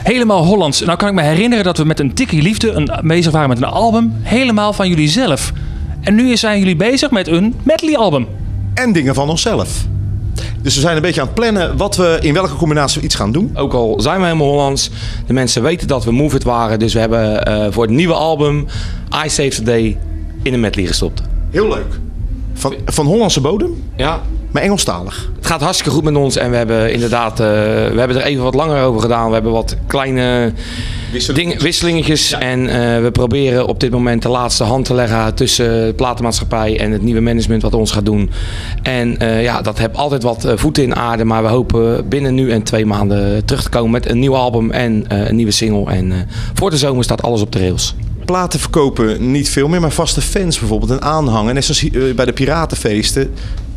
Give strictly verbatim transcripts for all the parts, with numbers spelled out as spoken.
Helemaal Hollands. Nou kan ik me herinneren dat we met een tikkie liefde een, bezig waren met een album. Helemaal van jullie zelf. En nu zijn jullie bezig met een medley album. En dingen van onszelf. Dus we zijn een beetje aan het plannen wat we in welke combinatie we iets gaan doen. Ook al zijn we helemaal Hollands, de mensen weten dat we Move It waren. Dus we hebben uh, voor het nieuwe album I Save the Day in een medley gestopt. Heel leuk. Van, van Hollandse bodem, Ja, maar Engelstalig. het gaat hartstikke goed met ons en we hebben inderdaad, uh, we hebben er even wat langer over gedaan. We hebben wat kleine dingen, wisselingetjes Ja. en uh, we proberen op dit moment de laatste hand te leggen tussen de platenmaatschappij en het nieuwe management wat ons gaat doen. En uh, ja, dat heeft altijd wat uh, voeten in aarde, maar we hopen binnen nu en twee maanden terug te komen met een nieuw album en uh, een nieuwe single. En uh, voor de zomer staat alles op de rails. Platen verkopen niet veel meer, maar vaste fans bijvoorbeeld, een aanhang. En net zoals uh, bij de piratenfeesten.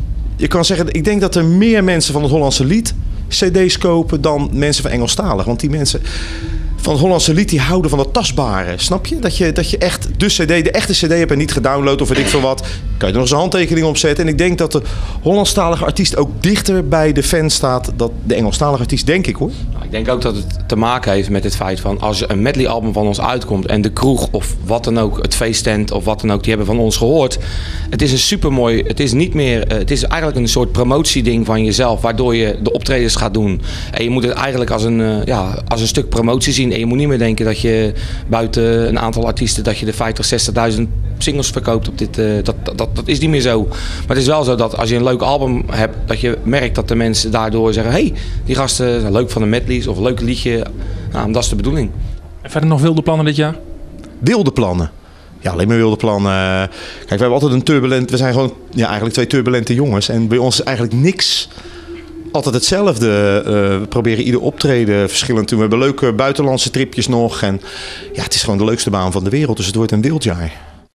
Je kan zeggen, ik denk dat er meer mensen van het Hollandse lied cd's kopen dan mensen van Engelstalig. Want die mensen van het Hollandse lied die houden van dat tastbare. Snap je? Dat je, dat je echt de cd, de echte cd hebt en niet gedownload of weet ik veel wat. Kan je er nog eens een handtekening op zetten. En ik denk dat de Hollandstalige artiest ook dichter bij de fan staat dan de Engelstalige artiest, denk ik hoor. Nou, ik denk ook dat het te maken heeft met het feit van als er een medley album van ons uitkomt en de kroeg of wat dan ook, het feesttent of wat dan ook, die hebben van ons gehoord. Het is een supermooi, het is niet meer, het is eigenlijk een soort promotieding van jezelf, waardoor je de optredens gaat doen. En je moet het eigenlijk als een, ja, als een stuk promotie zien. En je moet niet meer denken dat je buiten een aantal artiesten dat je de vijftig, zestigduizend singles verkoopt op dit. Uh, dat, dat, dat is niet meer zo. Maar het is wel zo dat als je een leuk album hebt, dat je merkt dat de mensen daardoor zeggen: hé, hey, die gasten zijn leuk van de medleys of een leuk liedje. Nou, dat is de bedoeling. En verder nog wilde plannen dit jaar? Wilde plannen. Ja, alleen maar wilde plannen. Kijk, we hebben altijd een turbulent. We zijn gewoon ja, eigenlijk twee turbulente jongens. En bij ons is eigenlijk niks altijd hetzelfde. Uh, we proberen ieder optreden verschillend te doen. We hebben leuke buitenlandse tripjes nog. En ja, het is gewoon de leukste baan van de wereld. Dus het wordt een wild jaar.